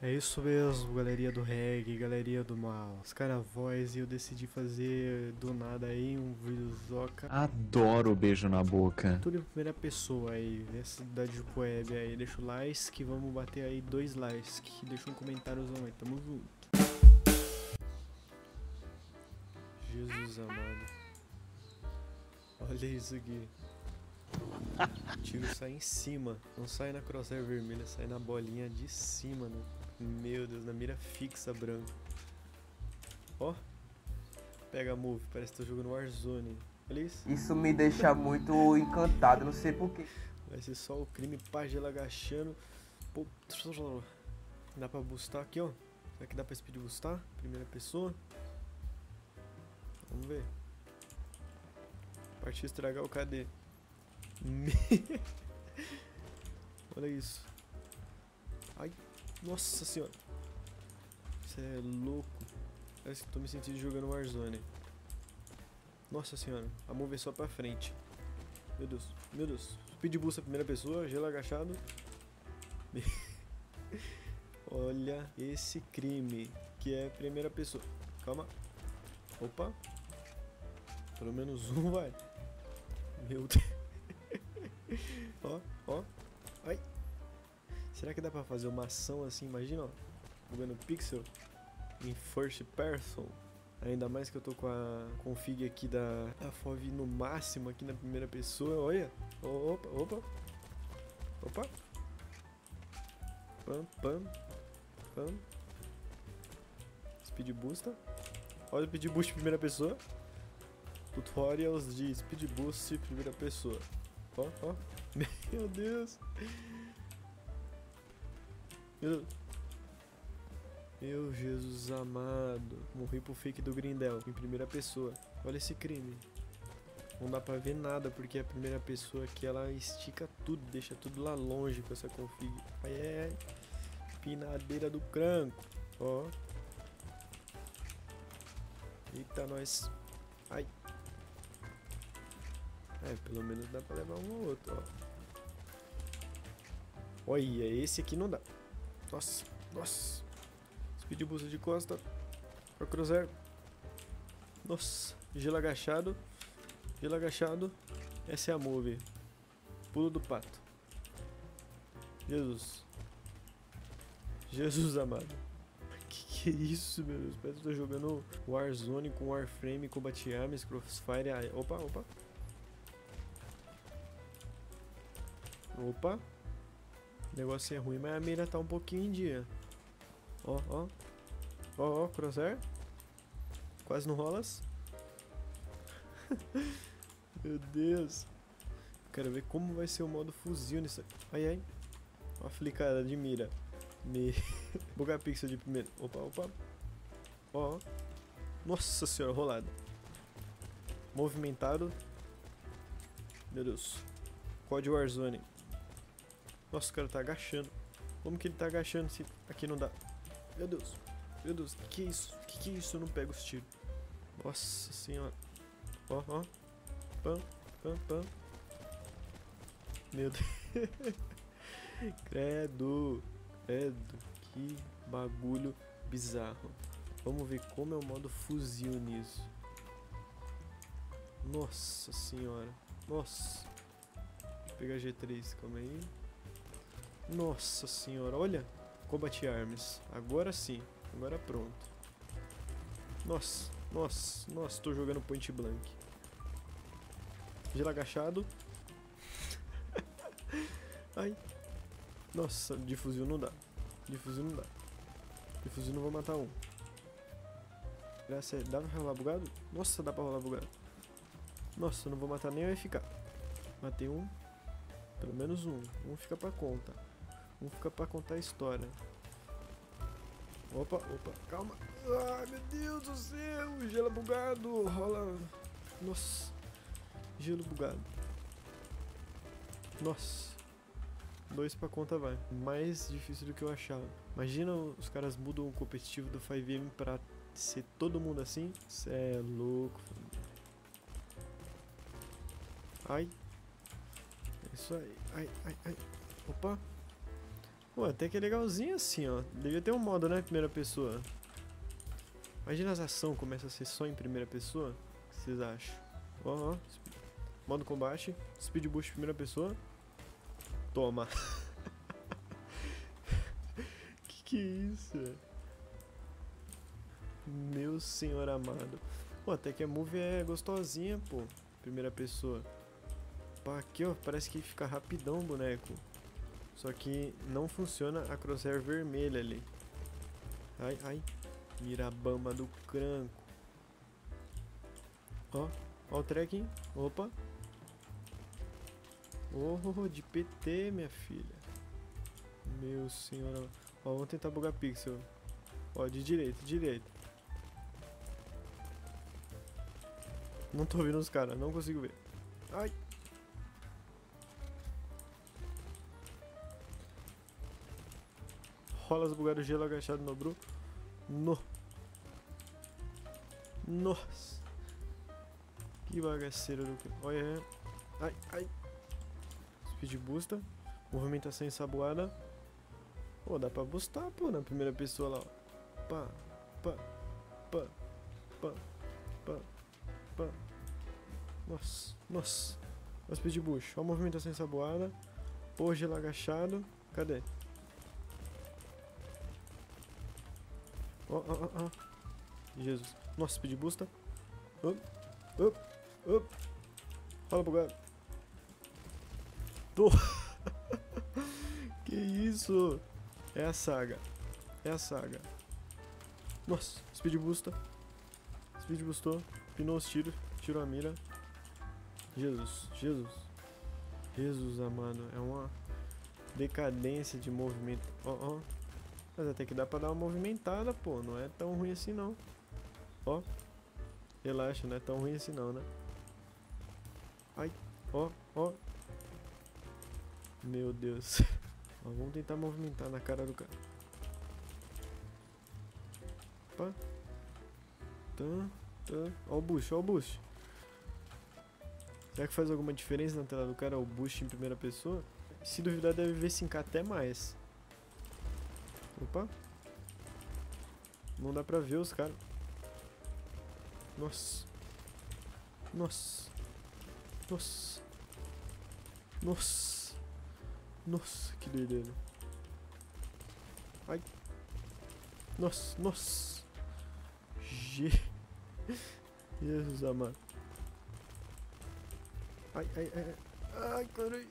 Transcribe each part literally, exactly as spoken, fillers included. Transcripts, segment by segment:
É isso mesmo, galeria do reggae, galeria do mal, os carnavóis, e eu decidi fazer do nada aí um videozoca. Adoro o beijo na boca. Tudo em primeira pessoa aí, nessa cidade de Coeb aí. Deixa o like, que vamos bater aí dois likes. Deixa um comentáriozão aí, tamo junto. Jesus amado. Olha isso aqui. O tiro sai em cima, não sai na crosshair vermelha, sai na bolinha de cima, né? Meu Deus, na mira fixa branca. Ó, pega a move, parece que tô jogando Warzone. Olha isso. Isso me deixa muito encantado, não sei porquê. Vai ser só o crime, pagela agachando. Pô, dá pra boostar aqui, ó. Será que dá pra speed boostar? Primeira pessoa. Vamos ver. Partiu estragar o K D. Olha isso. Ai, nossa senhora. Isso é louco. Parece que tô me sentindo jogando Warzone. Nossa senhora. A move é só pra frente. Meu Deus, meu Deus. Speed boost a primeira pessoa, gelo agachado. Olha esse crime, que é primeira pessoa. Calma. Opa. Pelo menos um vai. Meu Deus. Ó, ó. Ai. Será que dá pra fazer uma ação assim? Imagina, ó. Jogando pixel em first person. Ainda mais que eu tô com a config aqui da, da F O V no máximo aqui na primeira pessoa. Olha. Opa, opa. Opa. Pam, pam. Pam. Speed boosta. Olha o speed boost primeira pessoa. Tutorials de speed boost primeira pessoa. Ó, ó. Meu Deus. Meu Deus. Meu Jesus amado. Morri pro fake do Grindel em primeira pessoa. Olha esse crime. Não dá pra ver nada porque a primeira pessoa aqui ela estica tudo, deixa tudo lá longe com essa config. Ai, ai, ai. Pinadeira do cranco. Ó. Eita, nós. Ai. É, pelo menos dá pra levar um ou outro, ó. Olha, esse aqui não dá. Nossa, nossa. Speed boost de costa. Pra cruzar. Nossa, gelo agachado. Gelo agachado. Essa é a move. Pulo do pato. Jesus. Jesus amado. Que que é isso, meu Deus? Parece que eu tô jogando Warzone com Warframe, Combat Arms, Crossfire. Opa, opa. Opa. O negócio é ruim, mas a mira tá um pouquinho em dia. Ó, ó. Ó, ó, crosshair. Quase não rolas. Meu Deus. Quero ver como vai ser o modo fuzil nisso. Ai, ai. Ó a flicada de mira. Me... Bugar pixel de primeiro. Opa, opa. Ó, ó. Nossa senhora, rolada. Movimentado. Meu Deus. Código Warzone. Nossa, o cara tá agachando. Como que ele tá agachando se aqui não dá? Meu Deus. Meu Deus, que que é isso? Que que é isso? Eu não pego os tiros. Nossa senhora. Ó, ó. Pam, pam, pam. Meu Deus. Credo. Credo. Que bagulho bizarro. Vamos ver como é o modo fuzil nisso. Nossa senhora. Nossa. Deixa eu pegar G três, calma aí. Nossa senhora, olha. Combat Arms. Agora sim. Agora pronto. Nossa, nossa, nossa, tô jogando point blank. Gelo agachado. Ai. Nossa, de fuzil não dá. De fuzil não dá. De fuzil não vou matar um. Dá pra rolar bugado? Nossa, dá pra rolar bugado. Nossa, não vou matar nem o F K. Matei um. Pelo menos um. Um fica pra conta. Um fica pra contar a história. Opa, opa, calma. Ai, meu Deus do céu. Gelo bugado. Rola. Nossa. Gelo bugado. Nossa. Dois pra conta vai. Mais difícil do que eu achava. Imagina os caras mudam o competitivo do cinco M pra ser todo mundo assim. Cê é louco. Ai. É isso aí. Ai, ai, ai. Opa. Pô, até que é legalzinho assim, ó. Devia ter um modo, né? Primeira pessoa. Imagina as ações começa a ser só em primeira pessoa. O que vocês acham? Ó, ó. Modo combate. Speed boost primeira pessoa. Toma. Que que é isso? Meu senhor amado. Pô, até que a move é gostosinha, pô. Primeira pessoa. Pá, aqui, ó. Parece que fica rapidão o boneco. Só que não funciona a crosshair vermelha ali. Ai, ai. Mirabamba do cranco. Ó, ó o trekking. Opa. Oh, de P T, minha filha. Meu senhor. Ó, vamos tentar bugar pixel. Ó, de direita, de direita. Não tô vendo os caras, não consigo ver. Ai. Rolas bugado, gelo agachado no bru. No. Nossa. Que bagaceira do que. Olha. Ai, ai. Speed boosta. Movimentação ensaboada. Pô, dá pra boostar, pô, na primeira pessoa lá, ó. Pá, pá, pá, pá, pá, pá. Nossa, nossa. Olha o speed boost. Olha a movimentação ensaboada. Pô, gelo agachado. Cadê? Ó, ó, ó, ó. Jesus. Nossa, speed boosta. Up, up, up. Fala, bugado. Tô. Que isso? É a saga. É a saga. Nossa, speed boosta. Speed boostou. Pinou os tiros. Tirou a mira. Jesus, Jesus. Jesus amado. É uma decadência de movimento. Ó, ó. Mas até que dá pra dar uma movimentada, pô. Não é tão ruim assim, não. Ó. Relaxa, não é tão ruim assim, não, né? Ai. Ó, ó. Meu Deus. Ó, vamos tentar movimentar na cara do cara. Opa. Tá, tá. Ó o boost, ó o boost. Será que faz alguma diferença na tela do cara o boost em primeira pessoa? Se duvidar, deve ver sincar até mais. Opa. Não dá pra ver os caras. Nossa. Nossa. Nossa. Nossa. Nossa, que doideira. Ai. Nossa, nossa. G. Jesus amado. Ai, ai, ai. Ai, caralho.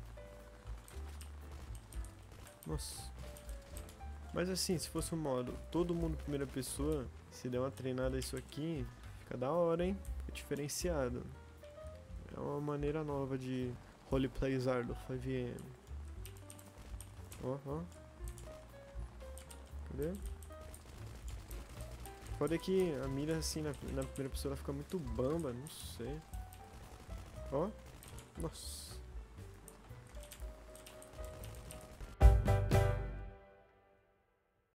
Nossa. Mas assim, se fosse um modo todo mundo primeira pessoa, se der uma treinada isso aqui, fica da hora, hein? Fica diferenciado. É uma maneira nova de roleplayzar do cinco M. Ó, ó. Cadê? Pode que a mira assim na, na primeira pessoa ela fica muito bamba, não sei. Ó. Nossa.